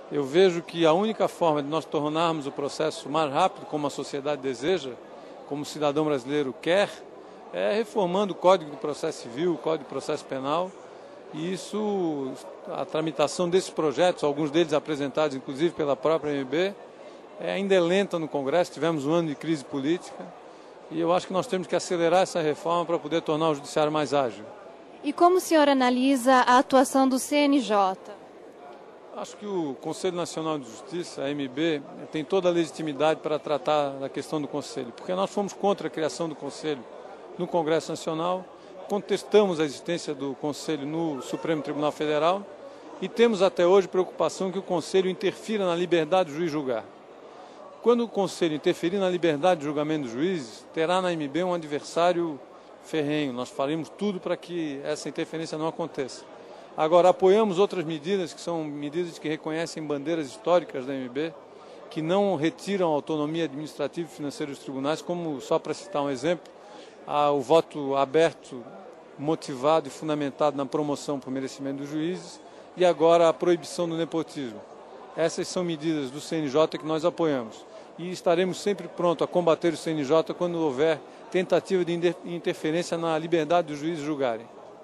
Eu vejo que a única forma de nós tornarmos o processo mais rápido, como a sociedade deseja, como o cidadão brasileiro quer, é reformando o Código de Processo Civil, o Código de Processo Penal, e isso, a tramitação desses projetos, alguns deles apresentados inclusive pela própria MB, ainda é lenta no Congresso. Tivemos um ano de crise política e eu acho que nós temos que acelerar essa reforma para poder tornar o judiciário mais ágil. E como o senhor analisa a atuação do CNJ? Acho que o Conselho Nacional de Justiça, a MB, tem toda a legitimidade para tratar da questão do Conselho, porque nós fomos contra a criação do Conselho no Congresso Nacional, contestamos a existência do Conselho no Supremo Tribunal Federal e temos até hoje preocupação que o Conselho interfira na liberdade do juiz julgar. Quando o Conselho interferir na liberdade de julgamento dos juízes, terá na MB um adversário ferrenho. Nós faremos tudo para que essa interferência não aconteça. Agora, apoiamos outras medidas, que são medidas que reconhecem bandeiras históricas da MB, que não retiram a autonomia administrativa e financeira dos tribunais, como, só para citar um exemplo, o voto aberto, motivado e fundamentado na promoção por merecimento dos juízes, e agora a proibição do nepotismo. Essas são medidas do CNJ que nós apoiamos. E estaremos sempre prontos a combater o CNJ quando houver tentativa de interferência na liberdade dos juízes julgarem.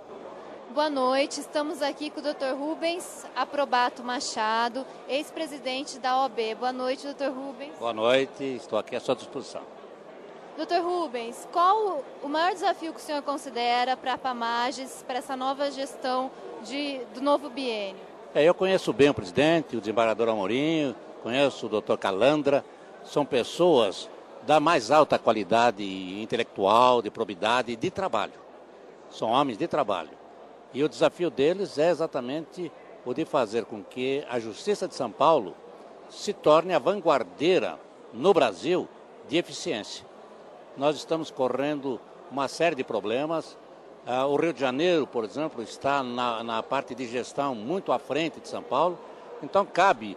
Boa noite, estamos aqui com o Dr. Rubens Aprobato Machado, ex-presidente da OAB. Boa noite, Dr. Rubens. Boa noite, estou aqui à sua disposição. Dr. Rubens, qual o maior desafio que o senhor considera para a Pamages, para essa nova gestão do novo biênio? Eu conheço bem o presidente, o desembargador Amorim, conheço o doutor Calandra, são pessoas da mais alta qualidade intelectual, de probidade e de trabalho. São homens de trabalho. E o desafio deles é exatamente o de fazer com que a Justiça de São Paulo se torne a vanguardeira no Brasil de eficiência. Nós estamos correndo uma série de problemas. O Rio de Janeiro, por exemplo, está na parte de gestão muito à frente de São Paulo. Então, cabe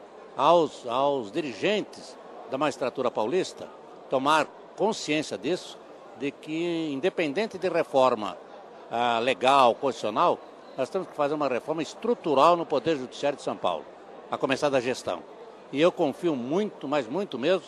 aos dirigentes da magistratura paulista tomar consciência disso, de que, independente de reforma legal, constitucional, nós temos que fazer uma reforma estrutural no Poder Judiciário de São Paulo, a começar da gestão. E eu confio muito, mas muito mesmo,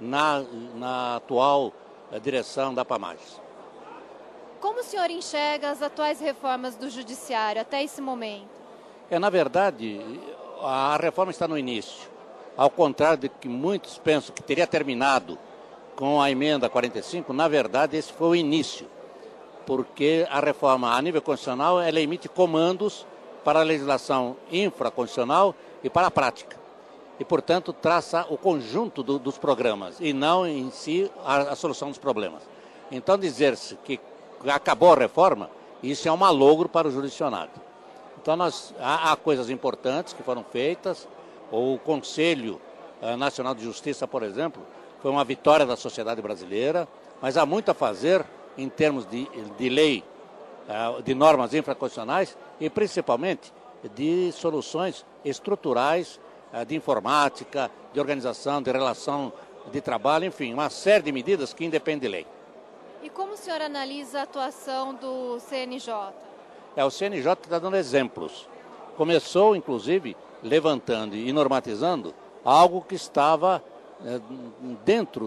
na atual direção da Pamages. Como o senhor enxerga as atuais reformas do Judiciário até esse momento? Na verdade, a reforma está no início. Ao contrário de que muitos pensam que teria terminado com a emenda 45, na verdade esse foi o início. Porque a reforma a nível constitucional, ela emite comandos para a legislação infraconstitucional e para a prática. E, portanto, traça o conjunto dos programas e não em si a solução dos problemas. Então, dizer-se que acabou a reforma, isso é um malogro para o jurisdicionário. Então, há coisas importantes que foram feitas. O Conselho Nacional de Justiça, por exemplo, foi uma vitória da sociedade brasileira, mas há muito a fazer em termos de lei, de normas infraconstitucionais e principalmente de soluções estruturais de informática, de organização, de relação de trabalho, enfim, uma série de medidas que independem de lei. E como o senhor analisa a atuação do CNJ? O CNJ está dando exemplos. Começou, inclusive, levantando e normatizando algo que estava dentro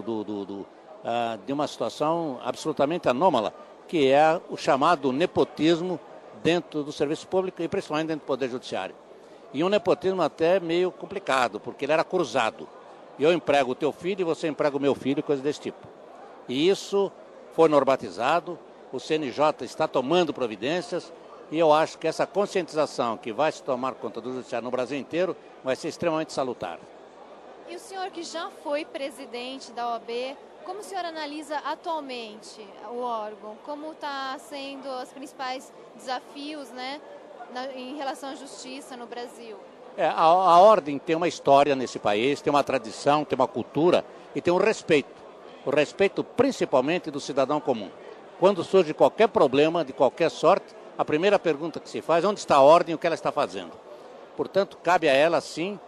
de uma situação absolutamente anômala, que é o chamado nepotismo dentro do serviço público e principalmente dentro do Poder Judiciário. E um nepotismo até meio complicado, porque ele era cruzado. Eu emprego o teu filho e você emprega o meu filho, coisa desse tipo. E isso foi normatizado, o CNJ está tomando providências e eu acho que essa conscientização que vai se tomar conta do Judiciário no Brasil inteiro vai ser extremamente salutar. E o senhor que já foi presidente da OAB, como o senhor analisa atualmente o órgão? Como está sendo os principais desafios, né, em relação à justiça no Brasil? A ordem tem uma história nesse país, tem uma tradição, tem uma cultura e tem um respeito. O respeito principalmente do cidadão comum. Quando surge qualquer problema, de qualquer sorte, a primeira pergunta que se faz é onde está a ordem e o que ela está fazendo. Portanto, cabe a ela, sim,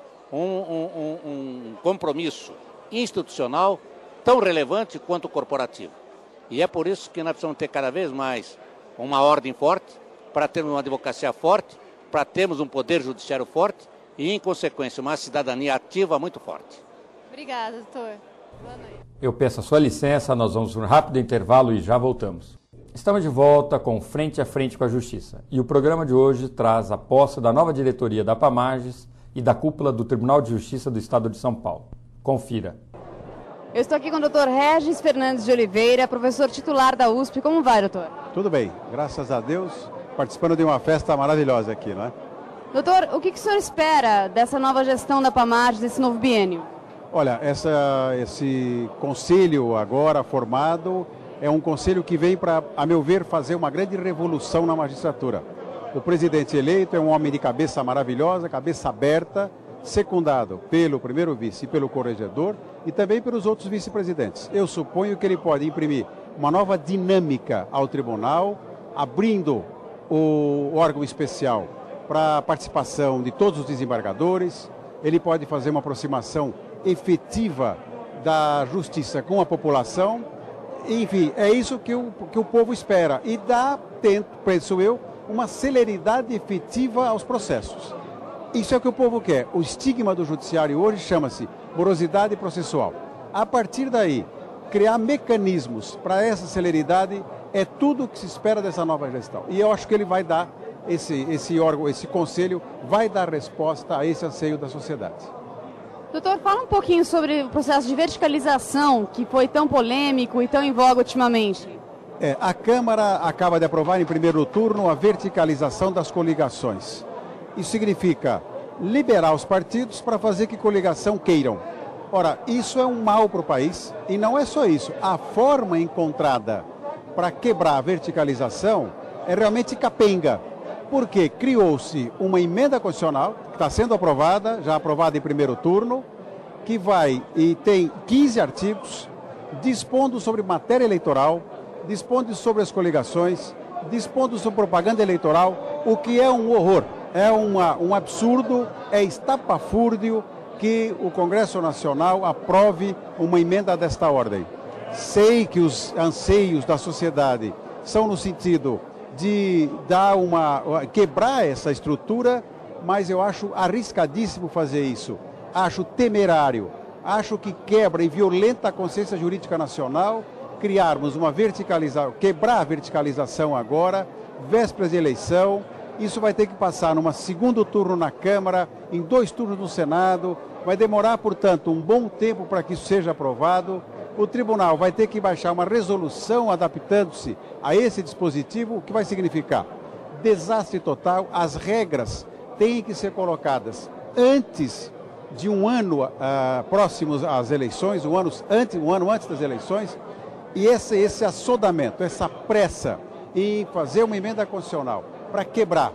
um compromisso institucional tão relevante quanto o corporativo. E é por isso que nós precisamos ter cada vez mais uma ordem forte, para termos uma advocacia forte, para termos um poder judiciário forte e, em consequência, uma cidadania ativa muito forte. Obrigada, doutor. Boa noite. Eu peço a sua licença, nós vamos para um rápido intervalo e já voltamos. Estamos de volta com Frente a Frente com a Justiça e o programa de hoje traz a posse da nova diretoria da Pamages e da cúpula do Tribunal de Justiça do Estado de São Paulo. Confira. Eu estou aqui com o doutor Regis Fernandes de Oliveira, professor titular da USP. Como vai, doutor? Tudo bem, graças a Deus, participando de uma festa maravilhosa aqui, não é? Doutor, o que o senhor espera dessa nova gestão da Pamages, desse novo biênio? Olha, esse conselho agora formado é um conselho que vem para, a meu ver, fazer uma grande revolução na magistratura. O presidente eleito é um homem de cabeça maravilhosa, cabeça aberta, secundado pelo primeiro vice e pelo corregedor e também pelos outros vice-presidentes. Eu suponho que ele pode imprimir uma nova dinâmica ao tribunal, abrindo o órgão especial para a participação de todos os desembargadores. Ele pode fazer uma aproximação efetiva da justiça com a população. Enfim, é isso que o povo espera e dá, penso eu, uma celeridade efetiva aos processos. Isso é o que o povo quer. O estigma do judiciário hoje chama-se morosidade processual. A partir daí, criar mecanismos para essa celeridade é tudo o que se espera dessa nova gestão. E eu acho que ele vai dar, esse órgão, esse conselho, vai dar resposta a esse anseio da sociedade. Doutor, fala um pouquinho sobre o processo de verticalização que foi tão polêmico e tão em voga ultimamente. A Câmara acaba de aprovar em primeiro turno a verticalização das coligações. Isso significa liberar os partidos para fazer que coligação queiram. Ora, isso é um mal para o país e não é só isso. A forma encontrada para quebrar a verticalização é realmente capenga, porque criou-se uma emenda constitucional que está sendo aprovada, já aprovada em primeiro turno, que vai e tem 15 artigos, dispondo sobre matéria eleitoral, dispondo sobre as coligações, dispondo sobre propaganda eleitoral, o que é um horror. É um absurdo, é estapafúrdio que o Congresso Nacional aprove uma emenda desta ordem. Sei que os anseios da sociedade são no sentido de quebrar essa estrutura, mas eu acho arriscadíssimo fazer isso. Acho temerário, acho que quebra e violenta a consciência jurídica nacional criarmos quebrar a verticalização agora, vésperas de eleição. Isso vai ter que passar num segundo turno na Câmara, em 2 turnos no Senado. Vai demorar, portanto, um bom tempo para que isso seja aprovado. O tribunal vai ter que baixar uma resolução adaptando-se a esse dispositivo, o que vai significar desastre total. As regras têm que ser colocadas antes de um ano próximos às eleições, um ano antes das eleições. E esse assodamento, essa pressa em fazer uma emenda constitucional para quebrar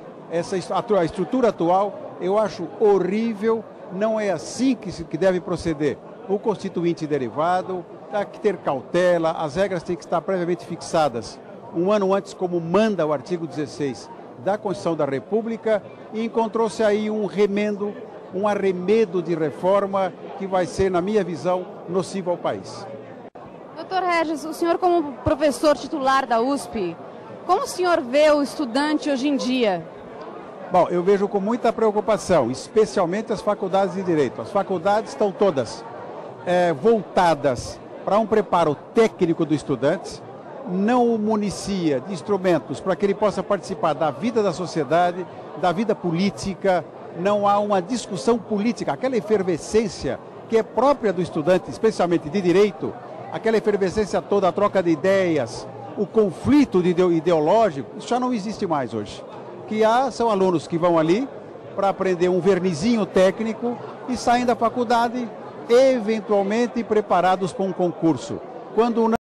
a estrutura atual, eu acho horrível. Não é assim que deve proceder o constituinte derivado. Tem que ter cautela, as regras têm que estar previamente fixadas um ano antes, como manda o artigo 16 da Constituição da República, e encontrou-se aí um arremedo de reforma que vai ser, na minha visão, nocivo ao país. Doutor Regis, o senhor como professor titular da USP, como o senhor vê o estudante hoje em dia? Bom, eu vejo com muita preocupação, especialmente as faculdades de Direito. As faculdades estão todas voltadas para um preparo técnico do estudante, não o municia de instrumentos para que ele possa participar da vida da sociedade, da vida política. Não há uma discussão política, aquela efervescência que é própria do estudante, especialmente de Direito, aquela efervescência toda, a troca de ideias, o conflito ideológico, isso já não existe mais hoje. O que há são alunos que vão ali para aprender um vernizinho técnico e saem da faculdade eventualmente preparados para um concurso. Quando